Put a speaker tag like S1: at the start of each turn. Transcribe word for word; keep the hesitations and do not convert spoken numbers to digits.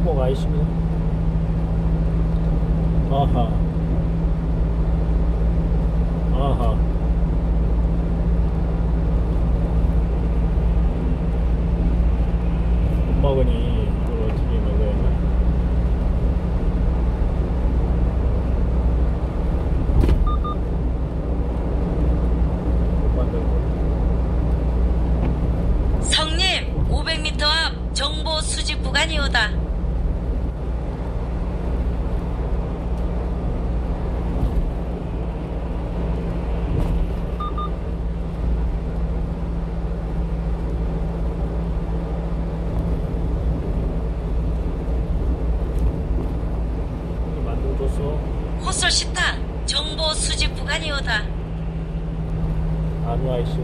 S1: 행복 아이십니다. 아하. 아하. 못 먹으니 이걸 어떻게 먹어야 하나? 못 만들고.
S2: 성님, 오백 미터 앞 정보 수집 구간이 오다.
S1: 만들어줬어.
S2: 호솔 식당 정보 수집 구간이 오다.
S1: 아누아이씨.